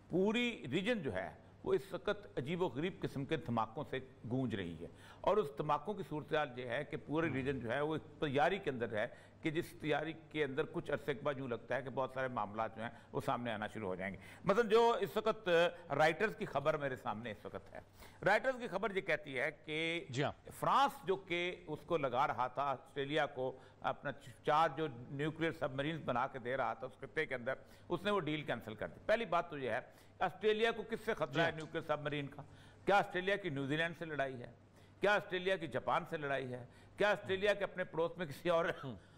پوری ریجن جو ہے وہ اس وقت عجیب و غریب قسم کے دھماکوں سے گونج رہی ہے، اور اس دھماکوں کی صورتحال یہ ہے کہ پورے ریجن جو ہے وہ تیاری کے اندر ہے کہ جس تیاری کے اندر کچھ عرصے کے بعد یوں لگتا ہے کہ بہت سارے معاملات جو ہیں وہ سامنے آنا شروع ہو جائیں گے۔ مثلا جو اس وقت رائٹرز کی خبر میرے سامنے اس وقت ہے، رائٹرز کی خبر یہ کہتی ہے کہ فرانس جو کہ اس کو لگا رہا تھا آسٹریلیا کو اپنا 4 جو نیوکلیئر سب مرینز بنا کے دے رہا تھا اس خطے کے اندر، اس نے وہ ڈیل کینسل کر دی۔ پہلی بات تو یہ ہے آسٹریلیا کو کس سے خطرہ ہے نیوکلیئر سب مرین کا؟ کیا آسٹریلیا کی نیوزی لینڈ سے لڑائی ہے؟ کیا آسٹریلیا کی جاپان سے لڑائی ہے؟ کیا آسٹریلیا کے اپنے پڑوس میں کسی اور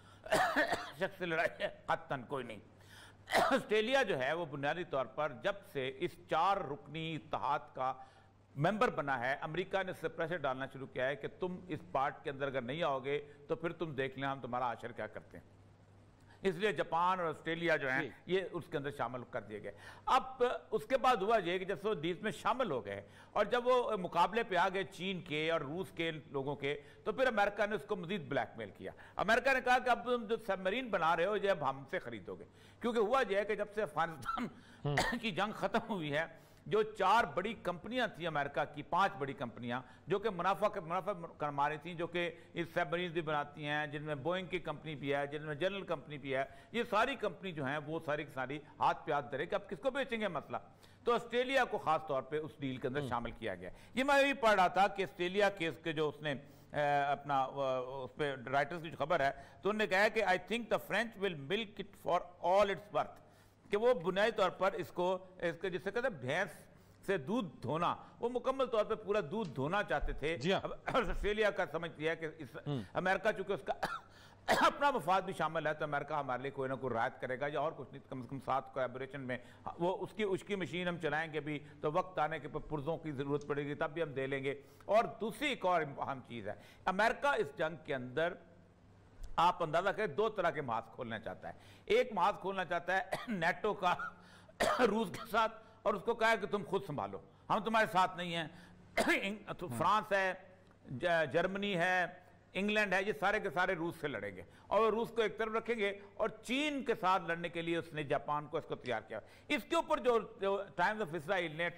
شخص سے لڑائی ہے؟ قطعاً کوئی نہیں۔ آسٹریلیا جو ہے وہ بنیادی طور پر جب سے اس 4 رکنی اتحاد کا ممبر بنا ہے، امریکہ نے اس سے پریشر ڈالنا شروع کیا ہے کہ تم اس پارٹ کے اندر اگر نہیں آؤ گے تو پھر تم دیکھ لیں ہم تمہارا عاشر کیا کرتے ہیں۔ اس لیے جاپان اور آسٹریلیا جو ہیں یہ اس کے اندر شامل کر دیے گئے۔ اب اس کے بعد ہوا یہ کہ جب وہ ڈیل میں شامل ہو گئے اور جب وہ مقابلے پہ آ گئے چین کے اور روس کے لوگوں کے، تو پھر امریکہ نے اس کو مزید بلیک میل کیا۔ امریکہ نے کہا کہ اب تم جو سب مرین بنا رہے ہو یہ اب ہم سے خریدو گے، کیونکہ ہوا یہ ہے کہ جب سے افغانستان کی جنگ ختم ہوئی ہے، جو 4 بڑی کمپنیاں تھیں امریکہ کی، 5 بڑی کمپنیاں جو کہ منافع کما رہی تھیں، جو کہ اس سب مرینز بھی بناتی ہیں، جن میں بوئنگ کی کمپنی بھی ہے، جن میں جنرل کمپنی بھی ہے، یہ ساری کمپنی جو ہیں وہ ساری کی ساری ہاتھ پہ ہاتھ دھرے کہ اب کس کو بیچیں گے مسئلہ۔ تو آسٹریلیا کو خاص طور پہ اس ڈیل کے اندر شامل کیا گیا۔ یہ میں یہ پڑھ رہا تھا کہ آسٹریلیا کیس کے جو اس نے اپنا اس پہ رائٹرز کی جو خبر ہے تو انہوں نے کہا کہ I think the French will milk it for all its worth، کہ وہ بنیادی طور پر اس کو جس سے کہتے ہیں بھینس سے دودھ دھونا، وہ مکمل طور پہ پورا دودھ دھونا چاہتے تھے۔ آسٹریلیا کا سمجھتی ہے کہ امریکہ چونکہ اس کا اپنا مفاد بھی شامل ہے تو امریکہ ہمارے لیے کوئی نہ کوئی رعایت کرے گا، یا اور کچھ نہیں کم از کم ساتھ کولیبریشن میں وہ اس کی مشین ہم چلائیں گے بھی تو وقت آنے کے پرزوں کی ضرورت پڑے گی تب بھی ہم دے لیں گے۔ اور دوسری ایک اور اہم چیز ہے، امریکہ اس جنگ کے اندر آپ اندازہ کریں 2 طرح کے محاذ کھولنا چاہتا ہے۔ ایک محاذ کھولنا چاہتا ہے نیٹو کا روس کے ساتھ، اور اس کو کہا کہ تم خود سنبھالو، ہم تمہارے ساتھ نہیں ہیں۔ فرانس ہے، جرمنی ہے، انگلینڈ ہے، یہ سارے کے سارے روس سے لڑیں گے اور روس کو ایک طرف رکھیں گے، اور چین کے ساتھ لڑنے کے لیے اس نے جاپان کو اس کو تیار کیا۔ اس کے اوپر جو ٹائمز آف اسرائیل نے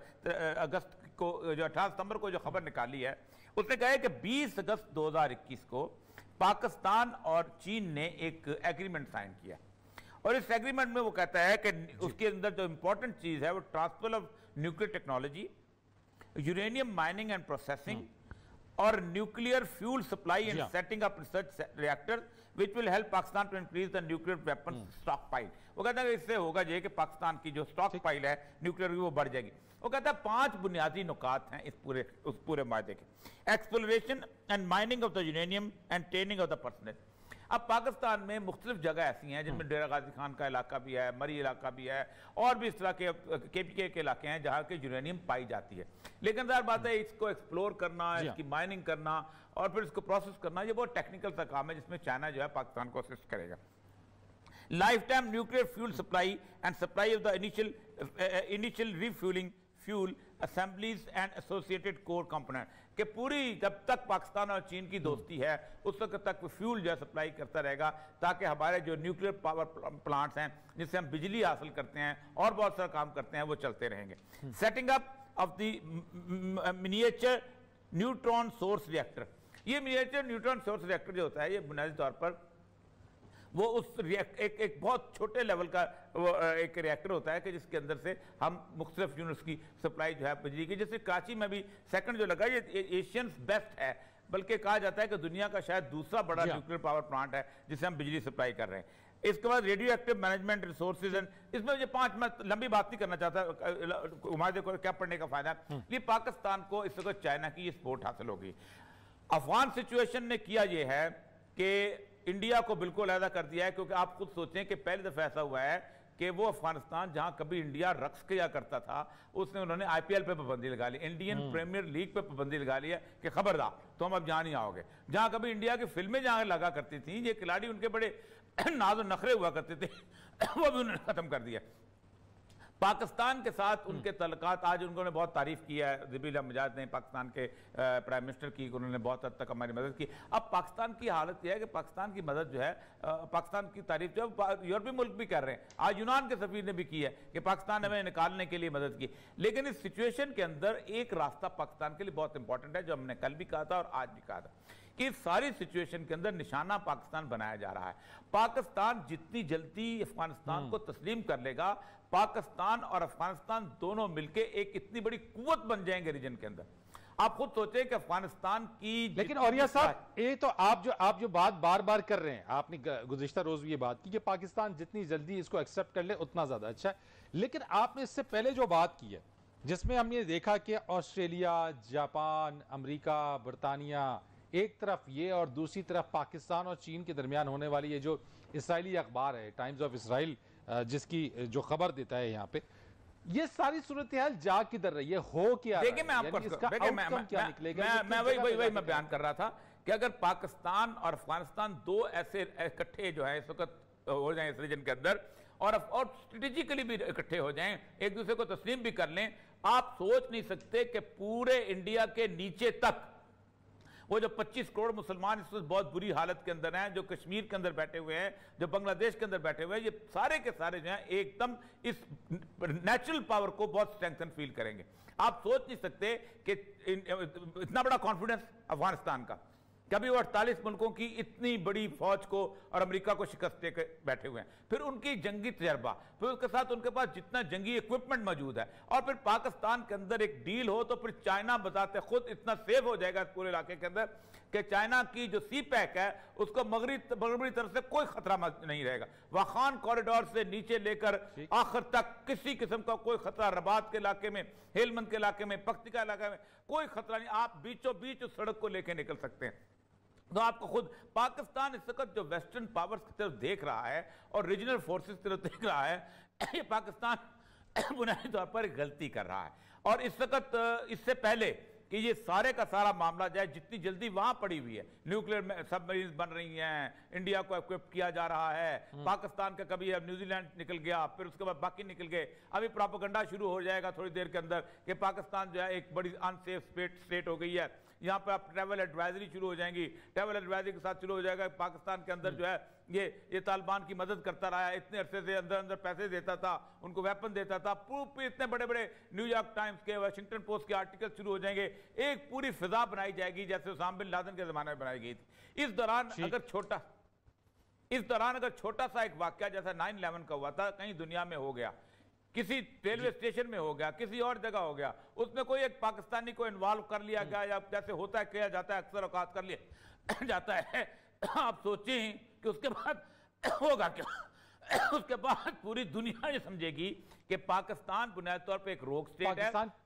18 ستمبر کو جو خبر نکالی ہے، اس نے کہا ہے کہ 20 اگست 2021 کو پاکستان اور چین نے ایک ایگریمنٹ سائن کیا، اور اس ایگریمنٹ میں وہ کہتا ہے کہ اس کے اندر جو امپورٹنٹ چیز ہے وہ transfer of nuclear technology, uranium mining and processing, اور nuclear fuel supply and setting up research reactor which will help Pakistan to increase the nuclear weapons stockpile۔ وہ کہتا ہے کہ اس سے ہوگا یہ کہ پاکستان کی جو سٹاک پائل ہے نیوکلیئر کی وہ بڑھ جائے گی۔ وہ کہتا ہے 5 بنیادی نکات ہیں اس پورے معاہدے کے۔ Exploration and mining of the uranium and training of the personnel. اب پاکستان میں مختلف جگہ ایسی ہیں جن میں ڈیرہ غازی خان کا علاقہ بھی ہے، مری علاقہ بھی ہے، اور بھی اس طرح کے KPK کے علاقے ہیں جہاں کے یورینیم پائی جاتی ہے، لیکن ظاہر بات ہے اس کو ایکسپلور کرنا، اس کی مائننگ کرنا اور پھر اس کو پروسیس کرنا، یہ بہت ٹیکنیکل سا کام ہے جس میں چائنا جو ہے پاکستان کو اسسٹ کرے گا۔ Life time nuclear fuel supply and supply of the initial refuelling fuel assemblies and associated core component, کہ پوری جب تک پاکستان اور چین کی دوستی ہے اس وقت تک وہ فیول جو ہے سپلائی کرتا رہے گا تاکہ ہمارے جو نیوکلیئر پاور پلانٹس ہیں جس سے ہم بجلی حاصل کرتے ہیں اور بہت سارا کام کرتے ہیں وہ چلتے رہیں گے۔ Setting up of the miniature neutron source reactor, یہ منیچر نیوٹرون سورس ریئیکٹر جو ہوتا ہے یہ بنیادی طور پر وہ اس ایک بہت چھوٹے لیول کا ایک ریئیکٹر ہوتا ہے کہ جس کے اندر سے ہم مختلف یونٹس کی سپلائی جو ہے بجلی کی، جیسے کراچی میں بھی سیکنڈ جو لگا یہ ایشینز بیسٹ ہے، بلکہ کہا جاتا ہے کہ دنیا کا شاید دوسرا بڑا نیوکلیئر پاور پلانٹ ہے جس سے ہم بجلی سپلائی کر رہے ہیں۔ اس کے بعد ریڈیو ایکٹیو مینجمنٹ ریسورسز، اس میں یہ 5 میں لمبی بات نہیں کرنا چاہتا، معاہدے کو کیا پڑھنے کا فائدہ ہے، یہ پاکستان کو اس وقت چائنا کی یہ سپورٹ حاصل ہوگی۔ افغان سچویشن نے کیا یہ ہے کہ انڈیا کو بالکل علیحدہ کر دیا ہے، کیونکہ آپ خود سوچیں کہ پہلے دفعہ ایسا ہوا ہے کہ وہ افغانستان جہاں کبھی انڈیا رقص کیا کرتا تھا اس نے انہوں نے IPL پہ پابندی لگا لی، انڈین پریمیئر لیگ پہ پابندی لگا لی ہے کہ خبردار تم اب جہاں نہیں آؤ گے۔ جہاں کبھی انڈیا کی فلمیں جہاں لگا کرتی تھیں، یہ کھلاڑی ان کے بڑے ناز و نخرے ہوا کرتے تھے، وہ بھی انہوں نے ختم کر دیا۔ پاکستان کے ساتھ ان کے تعلقات آج انہوں نے بہت تعریف کی ہے، ذبیح اللہ مجاہد نے پاکستان کے پرائم منسٹر کی، انہوں نے بہت حد تک ہماری مدد کی. اب پاکستان کی حالت یہ ہے کہ پاکستان کی مدد جو ہے، پاکستان کی تعریف جو ہے یورپی ملک بھی کر رہے ہیں. آج یونان کے سفیر نے بھی کی ہے کہ پاکستان ہمیں نکالنے کے لیے مدد کی. لیکن اس سچویشن کے اندر ایک راستہ پاکستان کے لیے بہت امپورٹنٹ ہے، جو ہم نے کل بھی کہا تھا اور آج بھی کہا تھا، کہ اس ساری سچویشن کے اندر نشانہ پاکستان بنایا جا رہا ہے. پاکستان جتنی جلدی افغانستان کو تسلیم کر لے گا، پاکستان اور افغانستان دونوں مل کے ایک اتنی بڑی قوت بن جائیں گے ریجن کے اندر. آپ خود سوچیں کہ افغانستان کی، لیکن اوریا صاحب یہ تو آپ جو بات بار بار کر رہے ہیں، آپ نے گزشتہ روز بھی یہ بات کی کہ پاکستان جتنی جلدی اس کو ایکسپٹ کر لے اتنا زیادہ اچھا ہے. لیکن آپ نے اس سے پہلے جو بات کی ہے، جس میں ہم نے دیکھا کہ آسٹریلیا، جاپان، امریکہ، برطانیہ ایک طرف یہ، اور دوسری طرف پاکستان اور چین کے درمیان ہونے والی یہ جو اسرائیلی اخبار ہے ٹائمز آف اسرائیل، جس کی جو خبر دیتا ہے یہاں پہ، یہ ساری صورتحال جا کدھر رہی ہے، ہو کیا رہا ہے؟ دیکھیں میں آپ کو وہی میں بیان کر رہا تھا کہ اگر پاکستان اور افغانستان دو ایسے اکٹھے جو ہے اس وقت ہو جائیں اس ریجن کے اندر، اور اسٹریٹجیکلی بھی اکٹھے ہو جائیں، ایک دوسرے کو تسلیم بھی کر لیں، آپ سوچ نہیں سکتے کہ پورے انڈیا کے نیچے تک وہ جو 25 کروڑ مسلمان اس وقت بہت بری حالت کے اندر ہیں، جو کشمیر کے اندر بیٹھے ہوئے ہیں، جو بنگلہ دیش کے اندر بیٹھے ہوئے ہیں، یہ سارے کے سارے جو ہیں ایک دم اس نیچرل پاور کو بہت سٹرینگتھن فیل کریں گے. آپ سوچ نہیں سکتے کہ اتنا بڑا کانفیڈنس افغانستان کا، کبھی وہ 48 ملکوں کی اتنی بڑی فوج کو اور امریکہ کو شکست دے کے بیٹھے ہوئے ہیں، پھر ان کی جنگی تجربہ، پھر اس کے ساتھ ان کے پاس جتنا جنگی ایکوپمنٹ موجود ہے، اور پھر پاکستان کے اندر ایک ڈیل ہو تو پھر چائنا بذات خود اتنا سیف ہو جائے گا اس پورے علاقے کے اندر کہ چائنا کی جو سی پیک ہے اس کو مغربی طرف سے کوئی خطرہ نہیں رہے گا. واخان کوریڈور سے نیچے لے کر آخر تک کسی قسم کا کوئی خطرہ، رباط کے علاقے میں، ہیلمند کے علاقے میں، پختیکا علاقے میں کوئی خطرہ نہیں. آپ بیچوں بیچ اس سڑک کو لے کے نکل سکتے ہیں. تو آپ کو خود پاکستان اس وقت جو ویسٹرن پاورز کی طرف دیکھ رہا ہے اور ریجنل فورسز کی طرف دیکھ رہا ہے، یہ پاکستان بنیادی طور پر غلطی کر رہا ہے. اور اس وقت اس سے پہلے کہ یہ سارے کا سارا معاملہ جائے، جتنی جلدی وہاں پڑی ہوئی ہے، نیوکلیئر سب مرینز بن رہی ہیں، انڈیا کو ایکوپ کیا جا رہا ہے، پاکستان کا کبھی اب نیوزی لینڈ نکل گیا، پھر اس کے بعد باقی نکل گئے، ابھی پراپیگنڈا شروع ہو جائے گا تھوڑی دیر کے اندر کہ پاکستان جو ہے ایک بڑی ان سیف اسٹیٹ ہو گئی ہے. یہاں پہ آپ ٹریول ایڈوائزری شروع ہو جائیں گی، ٹریول ایڈوائزری کے ساتھ شروع ہو جائے گا پاکستان کے اندر جو ہے یہ طالبان کی مدد کرتا رہا ہے، اتنے عرصے سے اندر پیسے دیتا تھا، ان کو ویپن دیتا تھا، پھر اتنے بڑے بڑے نیو یارک ٹائمز کے، واشنگٹن پوسٹ کے آرٹیکل شروع ہو جائیں گے، ایک پوری فضا بنائی جائے گی جیسے اسامہ بن لادن کے زمانے میں بنائی گئی تھی. اس دوران اگر چھوٹا سا ایک واقعہ جیسا 9/11 کا ہوا تھا کہیں دنیا میں ہو گیا، کسی ریلوے اسٹیشن میں ہو گیا، کسی اور جگہ ہو گیا، اس میں کوئی ایک پاکستانی کو انوالو کر لیا گیا یا جیسے ہوتا ہے کیا جاتا ہے اکثر اوقات کر لیا جاتا ہے، آپ سوچیں کہ اس کے بعد ہوگا کیا؟ اس کے بعد پوری دنیا یہ سمجھے گی کہ پاکستان بنیادی طور پہ ایک روک سٹیٹ ہے.